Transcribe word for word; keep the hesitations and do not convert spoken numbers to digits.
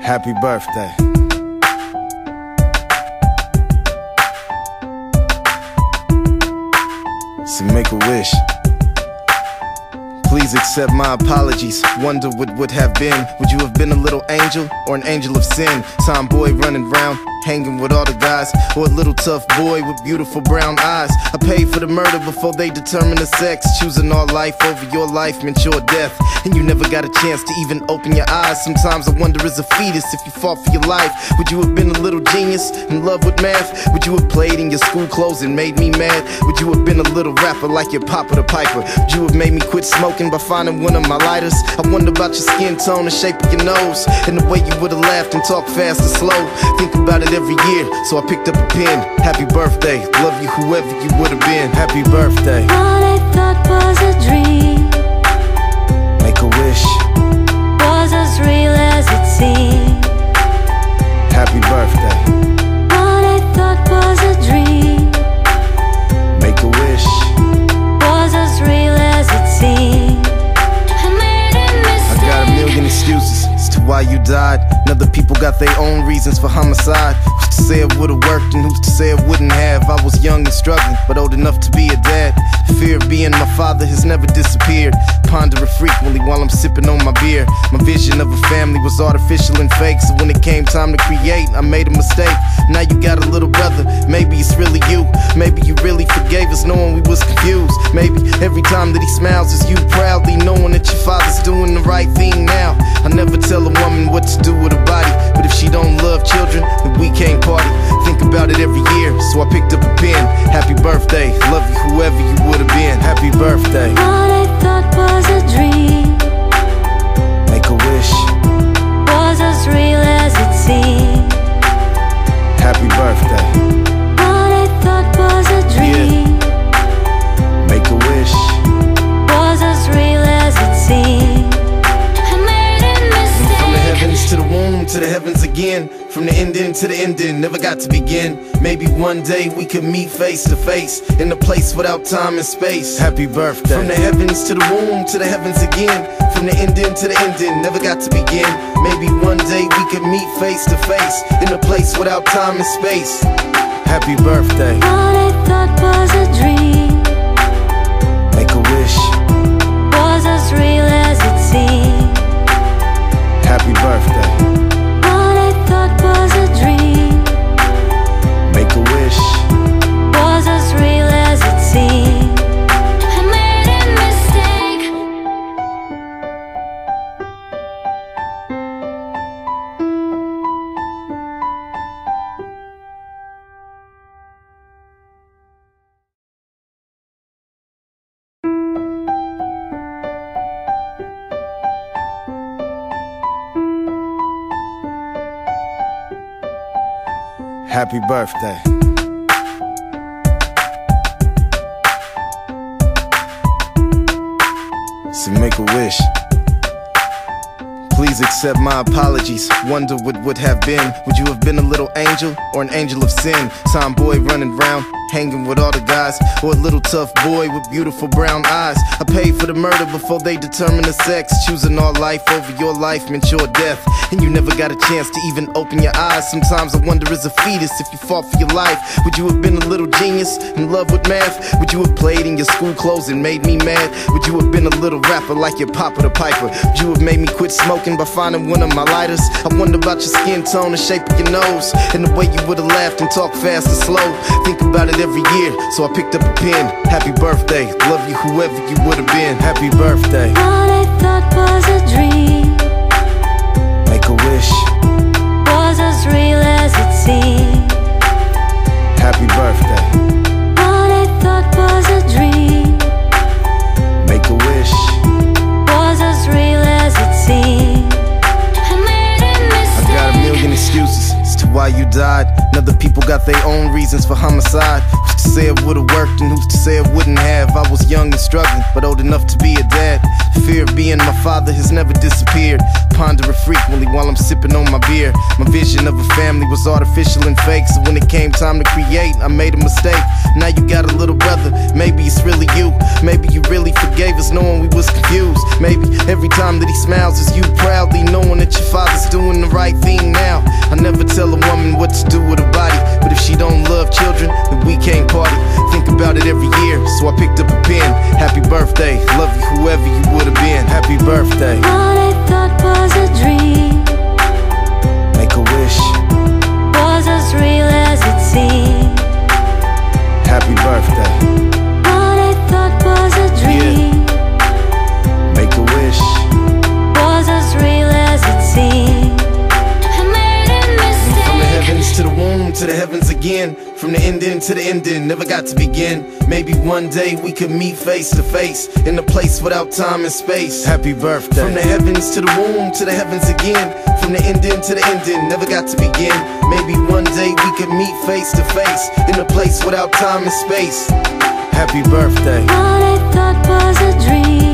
Happy birthday. So make a wish. Please accept my apologies. Wonder what would have been. Would you have been a little angel or an angel of sin? Tomboy running round, hanging with all the guys, or a little tough boy with beautiful brown eyes? I paid for the murder before they determined the sex. Choosing our life over your life meant your death, and you never got a chance to even open your eyes. Sometimes I wonder, as a fetus, if you fought for your life, would you have been a little genius in love with math? Would you have played in your school clothes and made me mad? Would you have been a little rapper like your Papa the Piper? Would you have made me quit smoking by finding one of my lighters? I wonder about your skin tone and shape of your nose, and the way you would've laughed and talked fast or slow. Think about it every year, so I picked up a pen. Happy birthday, love you whoever you would've been. Happy birthday. All I thought was a dream, Make a wish. was as real as it seemed. Happy birthday. All I thought was a dream, Make a wish. was as real as it seemed. I made a mistake. I got a million excuses as to why you died, and other people got their own reasons for homicide. Who's to say it would've worked and who's to say it wouldn't have? I was young and struggling, but old enough to be a dad. The fear of being my father has never disappeared. Ponder it frequently while I'm sipping on my beer. My vision of a family was artificial and fake, so when it came time to create, I made a mistake. Now you got a little brother, maybe it's really you. Maybe you really forgave us knowing we was confused. Maybe every time that he smiles it's you proudly knowing that your father's doing the right thing now. I never tell a woman what to do with her body, but if she don't love children, then we can't party. Think about it every year, so I picked up a pen. Happy birthday, love you whoever you would've been. Happy birthday. All I thought was a dream, Make a wish. was as real as it seemed. Happy birthday. All I thought was a dream, Make a wish. was as real as it seemed. I made a mistake. From the heavens to the womb, to the heavens again. From the ending to the ending, never got to begin. Maybe one day we could meet face to face, in a place without time and space. Happy birthday. From the heavens to the womb, to the heavens again. From the ending to the ending, never got to begin. Maybe one day we could meet face to face, in a place without time and space. Happy birthday. All I thought was a dream, Make a wish. was as real as it seemed. Happy birthday. All I thought was a dream, Make a wish. was as real as it seemed. I made a mistake. Happy birthday. So make a wish. Please accept my apologies. Wonder what would have been. Would you have been a little angel or an angel of sin? Tomboy running round, hanging with all the guys, or a little tough boy with beautiful brown eyes. I paid for the murder before they determined the sex. Choosing our life over your life meant your death, and you never got a chance to even open your eyes. Sometimes I wonder, as a fetus, if you fought for your life, would you have been a little genius in love with math? Would you have played in your school clothes and made me mad? Would you have been a little rapper like your Papa the Piper? Would you have made me quit smoking by finding one of my lighters? I wonder about your skin tone and shape of your nose, and the way you would've laughed and talked fast or slow. Think about it every year, so I picked up a pen. Happy birthday, love you whoever you would've been. Happy birthday. All I thought was a dream, Make a wish. was as real as it seemed. Happy birthday. All I thought was a dream, Make a wish. was as real as it seemed. I made a I mistake. got a million excuses as to why you died, and other people got their own reasons for homicide. Who's to say it would've worked and who's to say it wouldn't have? I was young and struggling, but old enough to be a dad. Fear of being my father has never disappeared. Ponder it frequently while I'm sipping on my beer. My vision of a family was artificial and fake, so when it came time to create, I made a mistake. Now you got a little brother, maybe it's really you. Maybe you really forgave us knowing we was confused. Maybe every time that he smiles is you proudly knowing that your father's doing the right thing now. I never tell a woman what to do with her body, but if she don't love children, then we can't party. Think about it every year, so I picked up a pen. Happy birthday, love you whoever you would've been. Happy birthday. What I thought was a dream, Make a wish. was as real as it seemed. Happy birthday. What I thought was a dream, Make a wish. was as real as it seemed. I made a From the mistake. heavens to the womb, to the heavens again. From the ending to the ending, never got to begin. Maybe one day we could meet face to face, in a place without time and space. Happy birthday. From the heavens to the womb, to the heavens again. From the ending to the ending, never got to begin. Maybe one day we could meet face to face, in a place without time and space. Happy birthday. What I thought was a dream,